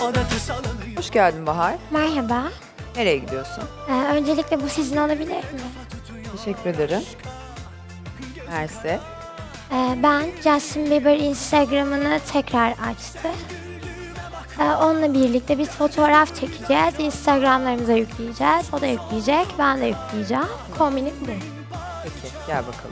Hoş geldin Bahar. Merhaba. Nereye gidiyorsun? Öncelikle bu sizin olabilir mi? Teşekkür ederim. Mersi. Ben Justin Bieber Instagram'ını tekrar açtı. Onunla birlikte biz fotoğraf çekeceğiz. Instagram'larımıza yükleyeceğiz. O da yükleyecek, ben de yükleyeceğim. Kombinim bu. Peki, gel bakalım.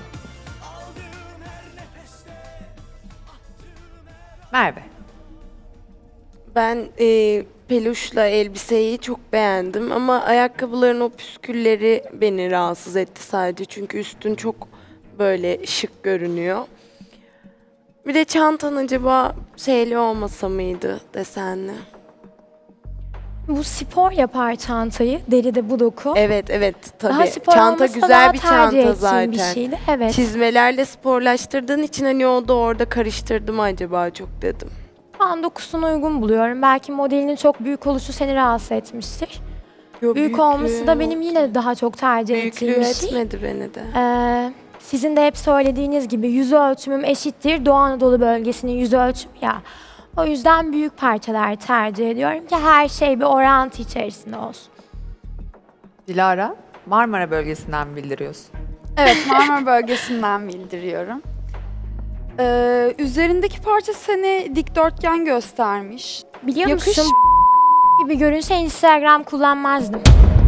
Merve. Ben peluşla elbiseyi çok beğendim ama ayakkabıların o püskülleri beni rahatsız etti sadece. Çünkü üstün çok böyle şık görünüyor. Bir de çantan acaba şeyli olmasa mıydı, desenli? Bu spor yapar çantayı. Deride bu doku. Evet tabii. Daha spor Çanta olması güzel daha bir tercih çanta ettiğim zaten. bir şeydi. Evet. Çizmelerle sporlaştırdığın için hani o da orada karıştırdı mı acaba çok dedim. Ben dokusunu uygun buluyorum. Belki modelinin çok büyük oluşu seni rahatsız etmiştir. Yo, Büyük olması da benim yine daha çok tercih ettiğim büyüklüğü bir şey. etmedi beni de. Sizin de hep söylediğiniz gibi yüz ölçümüm eşittir. Doğu Anadolu bölgesinin yüz ölçümü ya. O yüzden büyük parçalar tercih ediyorum ki her şey bir orantı içerisinde olsun. Dilara, Marmara bölgesinden mi bildiriyorsun? Evet, Marmara bölgesinden bildiriyorum. Üzerindeki parça seni dikdörtgen göstermiş. Biliyor Yakış- musun? Gibi görünse Instagram kullanmazdım.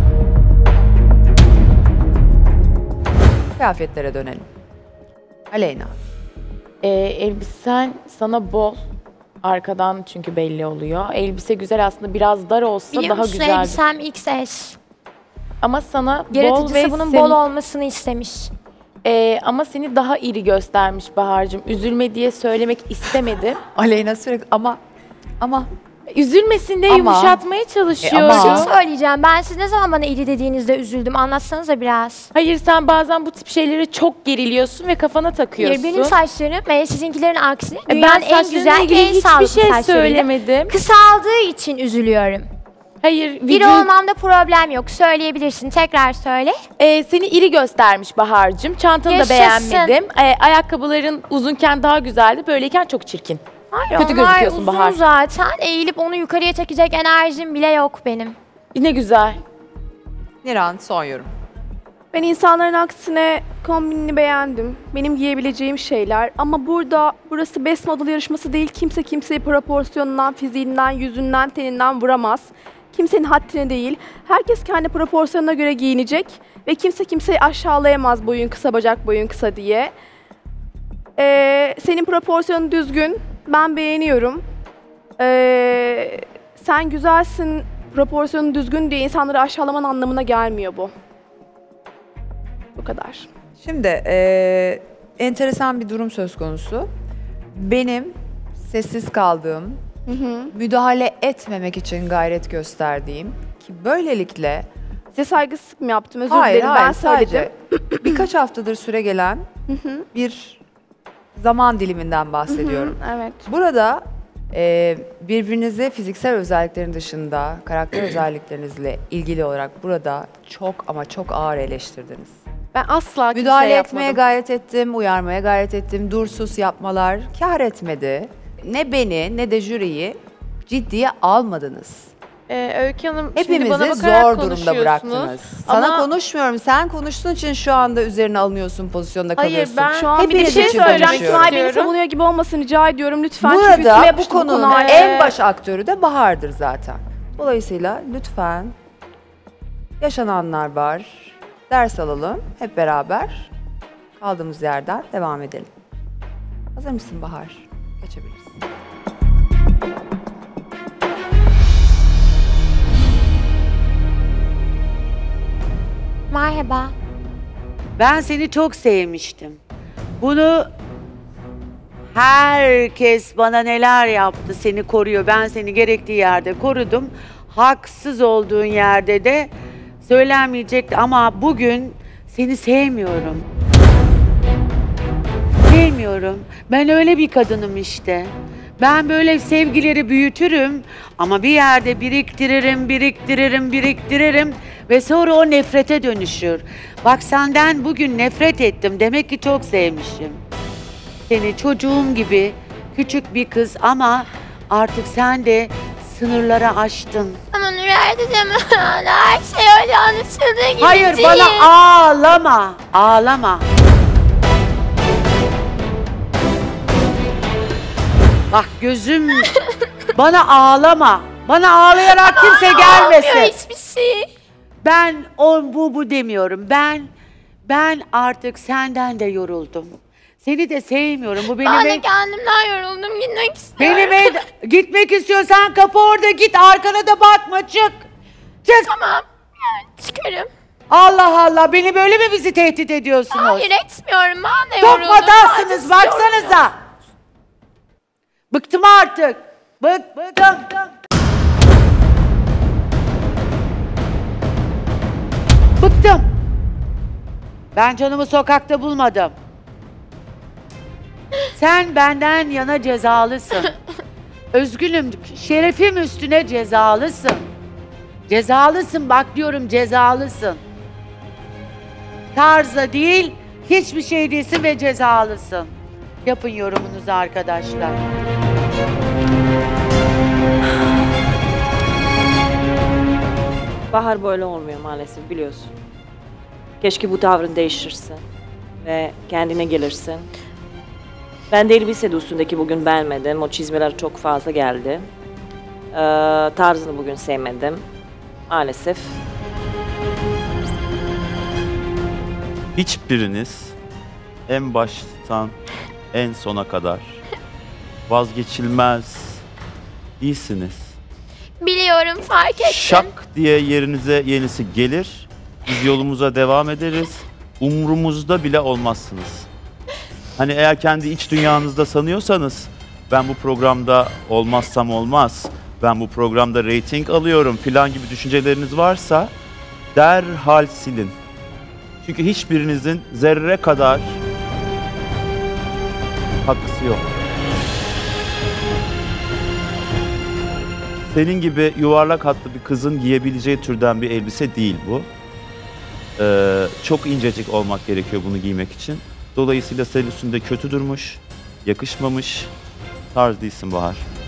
Kıyafetlere dönelim. Aleyna. Elbisen sana bol. Arkadan çünkü belli oluyor. Elbise güzel aslında, biraz dar olsa Biliyor daha musun güzel. elbisem XS. Ama sana bol Yaratıcısı ve bunun seni, bol olmasını istemiş. ama seni daha iri göstermiş Bahar'cığım. Üzülme diye söylemek istemedim. Aleyna sürekli ama Üzülmesin diye Ama- yumuşatmaya çalışıyorum. ama- Bir şey söyleyeceğim. Ben siz ne zaman bana iri dediğinizde üzüldüm. Anlatsanıza biraz. Hayır, sen bazen bu tip şeylere çok geriliyorsun ve kafana takıyorsun. Hayır, benim saçlarım sizinkilerin aksine Ben dünyanın en saçlarımla güzel, ilgili en hiçbir sağlıklı şey saçlarıyla. söylemedim. Kısaldığı için üzülüyorum. Hayır, İri olmamda problem yok. Söyleyebilirsin. Tekrar söyle. Seni iri göstermiş Bahar'cığım. Çantanı Yaşasın. da beğenmedim. Ayakkabıların uzunken daha güzeldi. Böyleyken çok çirkin. Hayır, Kötü onlar gözüküyorsun uzun Bahar. zaten. Eğilip onu yukarıya çekecek enerjim bile yok benim. Ne güzel. Niran son yorum. Ben insanların aksine kombinini beğendim. Benim giyebileceğim şeyler. Ama burası best model yarışması değil. Kimse kimseyi proporsiyonundan, fiziğinden, yüzünden, teninden vuramaz. Kimsenin haddine değil. Herkes kendi proporsiyonuna göre giyinecek. Ve kimse kimseyi aşağılayamaz boyun kısa, bacak boyun kısa diye. Senin proporsiyonun düzgün. Ben beğeniyorum. Sen güzelsin, proporsiyonun düzgün diye insanları aşağılaman anlamına gelmiyor bu. Bu kadar. Şimdi enteresan bir durum söz konusu. Benim sessiz kaldığım, müdahale etmemek için gayret gösterdiğim ki böylelikle Size saygısızlık mı yaptım? Özür hayır dilerim. Ben söyledim. sadece birkaç haftadır süre gelen bir zaman diliminden bahsediyorum. Evet. Burada birbirinizi fiziksel özelliklerin dışında karakter özelliklerinizle ilgili olarak burada çok ama çok ağır eleştirdiniz. Ben asla Müdahale kimseye etmeye yapmadım. gayret ettim, uyarmaya gayret ettim. Dursuz yapmalar kâr etmedi. Ne beni ne de jüriyi ciddiye almadınız. Öykü Hanım, şimdi Hepimizi bana bakarak zor durumda konuşuyorsunuz. bıraktınız. Sana Ama- konuşmuyorum. Sen konuştuğun için şu anda üzerine alınıyorsun, pozisyonda Hayır, kalıyorsun. ben Şu an Hepiniz bir şey için söyleyeceğim. konuşuyorum. İsmail beni savunuyor gibi olmasın rica ediyorum lütfen. Çünkü Burada üstüme bu yapıştı konunun konu hala. en baş aktörü de Bahar'dır zaten. Dolayısıyla lütfen yaşananlar var. Ders alalım hep beraber. Kaldığımız yerden devam edelim. Hazır mısın Bahar? Geçebiliriz. Merhaba. Ben seni çok sevmiştim. Bunu herkes bana neler yaptı, seni koruyor. Ben seni gerektiği yerde korudum. Haksız olduğun yerde de söylenmeyecekti ama bugün seni sevmiyorum. Sevmiyorum. Ben öyle bir kadınım işte. Ben böyle sevgileri büyütürüm ama bir yerde biriktiririm ve sonra o nefrete dönüşür. Bak senden bugün nefret ettim. Demek ki çok sevmişim. Seni çocuğum gibi küçük bir kız ama artık sen de Sınırları aştın. Ama Nurer'de deme. Her şey öyle anlaşıldığı gibi Hayır değil. bana ağlama. Ağlama. Bak gözüm bana ağlama. Bana ağlayarak kimse Olmuyor gelmesin. hiçbir şey. Ben bu demiyorum. Ben artık senden de yoruldum. Seni de sevmiyorum. Bu benim Ben de kendimden yoruldum. Gitmek istiyorum. gitmek istiyorsan kapı orada git. Arkana da bakma çık. Çık. Tamam. Yani çıkarım. Allah Allah beni böyle mi bizi tehdit ediyorsunuz? Hayır etmiyorum. Ben de Çok yoruldum. matarsınız Sadece baksanıza. Bıktım artık. Bıktım. Bıktım. Ben canımı sokakta bulmadım. Sen benden yana cezalısın. Özgünüm, şerefim üstüne cezalısın. Cezalısın bak diyorum cezalısın. Tarzda değil, hiçbir şey değilsin ve cezalısın. Yapın yorumunuzu arkadaşlar. Bahar böyle olmuyor maalesef biliyorsun. Keşke bu tavrını değiştirsin ve kendine gelirsin. Ben de elbise de üstündeki bugün beğenmedim. O çizmeler çok fazla geldi. Tarzını bugün sevmedim. Maalesef. Hiçbiriniz en baştan en sona kadar vazgeçilmez değilsiniz. Biliyorum fark ettim. Şak diye yerinize yenisi gelir. Biz yolumuza devam ederiz. Umrumuzda bile olmazsınız. Hani eğer kendi iç dünyanızda sanıyorsanız ben bu programda olmazsam olmaz, ben bu programda reyting alıyorum filan gibi düşünceleriniz varsa derhal silin. Çünkü hiçbirinizin zerre kadar hakkısı yok. Senin gibi yuvarlak hatlı bir kızın giyebileceği türden bir elbise değil bu. Çok incecik olmak gerekiyor bunu giymek için. Dolayısıyla senin üstünde kötü durmuş, yakışmamış, tarz değilsin Bahar.